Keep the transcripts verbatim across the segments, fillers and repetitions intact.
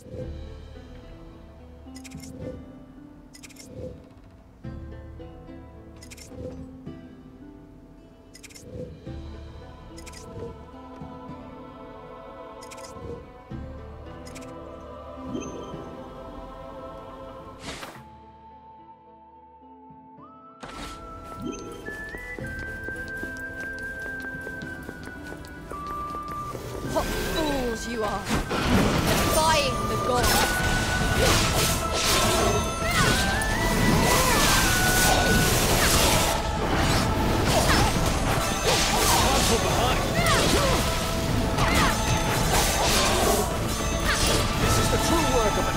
What fools you are, defying the gods. This is the true work of a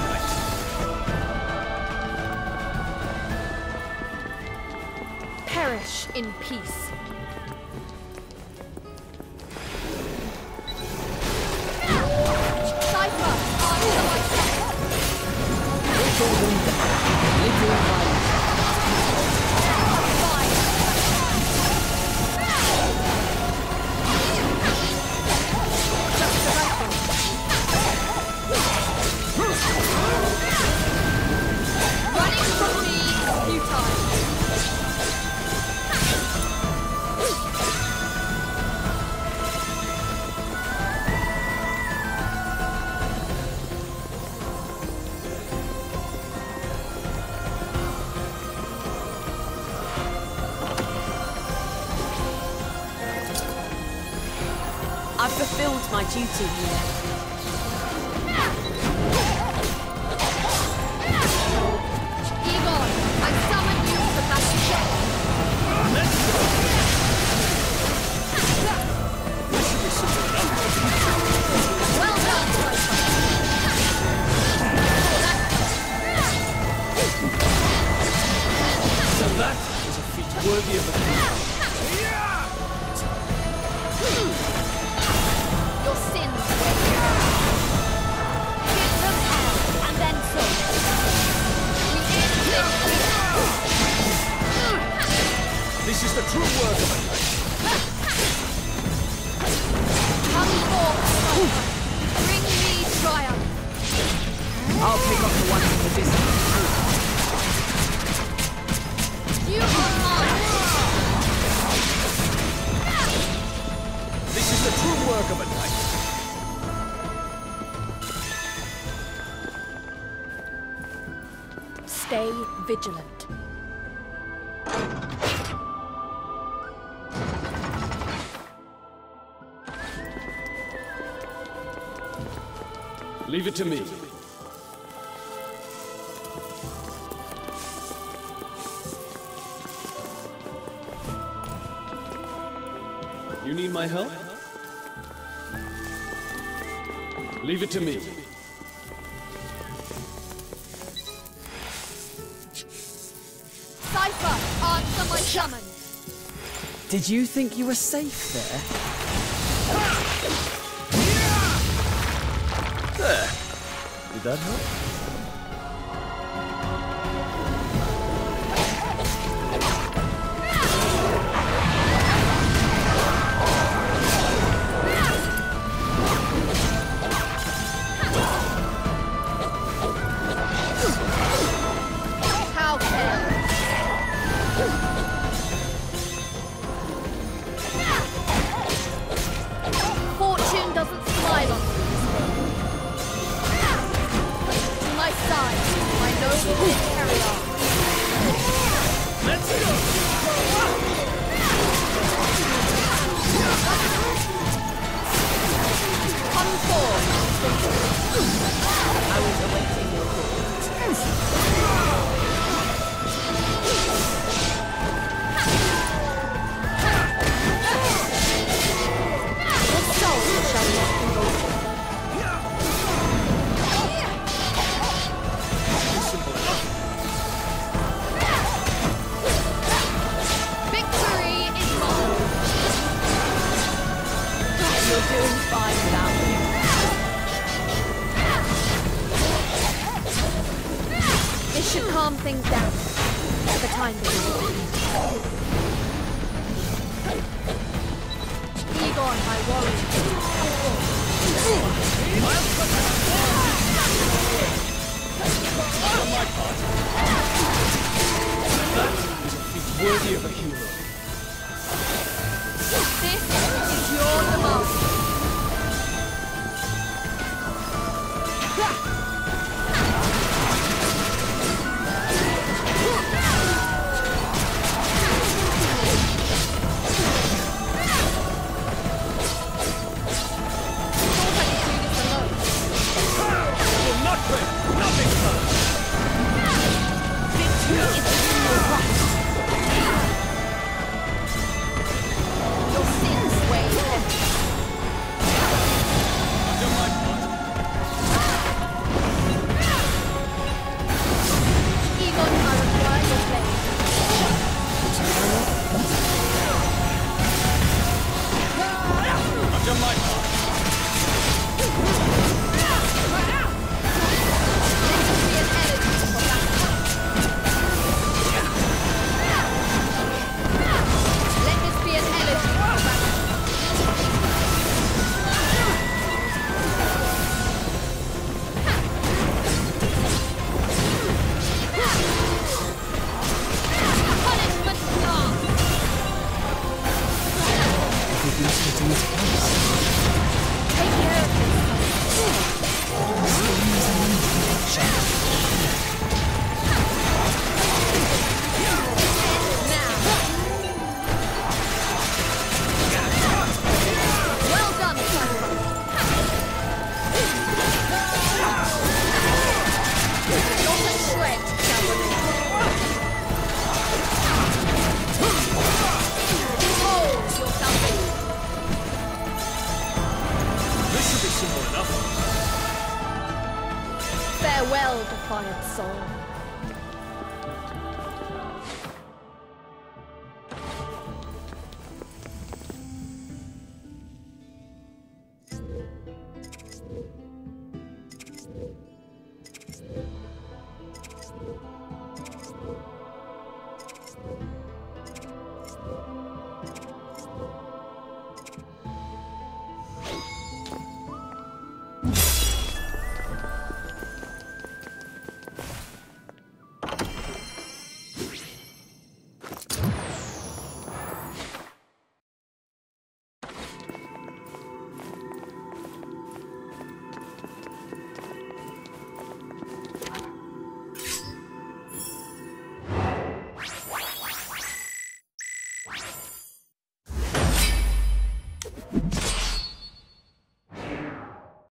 knight. Perish in peace. I've fulfilled my duty here. Egon, I summon you to battle check. Well done, So that is a feat worthy of a king. your sins. Give them hell, and then some. This is the true work of a knight. Come forth, bring me triumph. I'll pick up the one in the distance. You are mine. This is the true work of a knight. Stay vigilant. Leave it to me. You need my help? Leave it to me. Cypher, answer my summon. Did you think you were safe there? There. Did that help? How fair. Fortune doesn't smile on me. To my side, my noble carry on. Let's go! Come forth. I was awaiting your call. Your soul shall not be broken. Simple enough. Victory is mine. You're doing fine without me. This should calm things down for the time being. Egon, my warrior. worthy of a hero. This is your demand. Farewell, defiant soul. You